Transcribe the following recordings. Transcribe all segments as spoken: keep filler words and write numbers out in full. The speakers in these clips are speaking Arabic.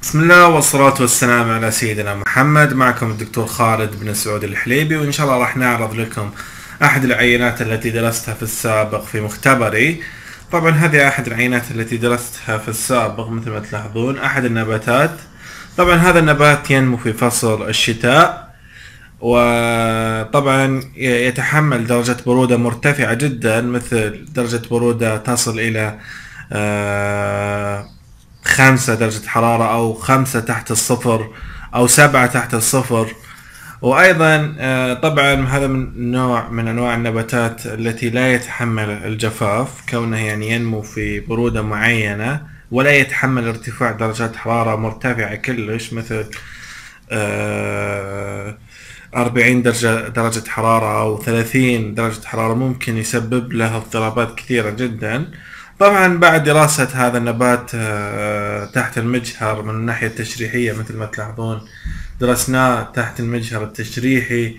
بسم الله والصلاة والسلام على سيدنا محمد. معكم الدكتور خالد بن سعود الحليبي، وإن شاء الله راح نعرض لكم أحد العينات التي درستها في السابق في مختبري. طبعا هذه أحد العينات التي درستها في السابق مثل ما تلاحظون، أحد النباتات. طبعا هذا النبات ينمو في فصل الشتاء، وطبعا يتحمل درجة برودة مرتفعة جدا، مثل درجة برودة تصل إلى آه خمسة درجة حرارة أو خمسة تحت الصفر أو سبعة تحت الصفر. وأيضا آه، طبعا هذا من نوع من أنواع النباتات التي لا يتحمل الجفاف، كونه يعني ينمو في برودة معينة ولا يتحمل ارتفاع درجات حرارة مرتفعة كلش، مثل آه، أربعين درجة درجة حرارة أو ثلاثين درجة حرارة، ممكن يسبب له اضطرابات كثيرة جدا. طبعا بعد دراسة هذا النبات آه، تحت المجهر من الناحية التشريحية مثل ما تلاحظون، درسناه تحت المجهر التشريحي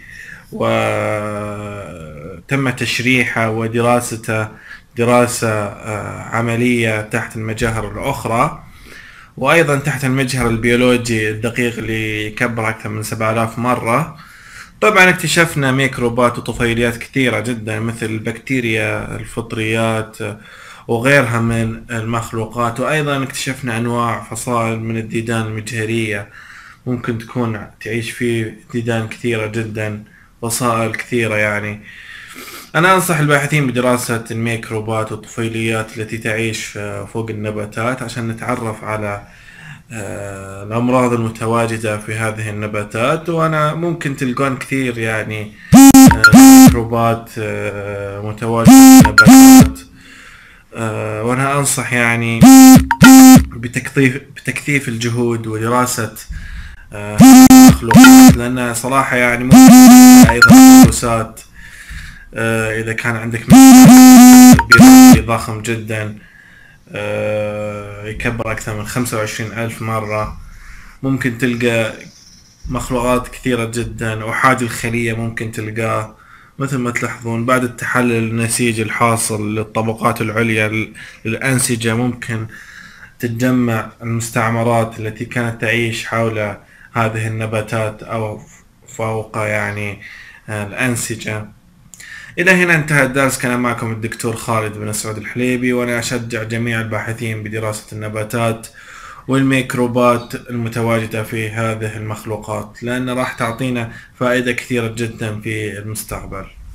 وتم تشريحه ودراسته دراسة آه، عملية تحت المجاهر الأخرى، وأيضا تحت المجهر البيولوجي الدقيق اللي يكبر أكثر من سبعة آلاف مرة. طبعا اكتشفنا ميكروبات وطفيليات كثيرة جدا مثل البكتيريا، الفطريات وغيرها من المخلوقات، وأيضا اكتشفنا أنواع فصائل من الديدان المجهرية، ممكن تكون تعيش في ديدان كثيرة جدا، فصائل كثيرة. يعني أنا أنصح الباحثين بدراسة الميكروبات والطفيليات التي تعيش فوق النباتات عشان نتعرف على آه، الأمراض المتواجدة في هذه النباتات. وأنا ممكن تلقون كثير يعني آه، ميكروبات آه، متواجدة في النباتات، آه، وأنا أنصح يعني بتكثيف بتكثيف الجهود ودراسة آه، المخلوقات، لأن صراحة يعني ممكن أيضا فيروسات آه، إذا كان عندك فيروس ضخم جدا آه، يكبر أكثر من خمسة وعشرين ألف مرة، ممكن تلقى مخلوقات كثيرة جدا. أحادي الخلية ممكن تلقاه، مثل ما تلاحظون بعد التحلل النسيجي الحاصل للطبقات العليا للأنسجة ممكن تتجمع المستعمرات التي كانت تعيش حول هذه النباتات أو فوق يعني الأنسجة. إلى هنا انتهى الدرس. كان معكم الدكتور خالد بن سعود الحليبي، وأنا أشجع جميع الباحثين بدراسة النباتات والميكروبات المتواجدة في هذه المخلوقات، لأن راح تعطينا فائدة كثيرة جدا في المستقبل.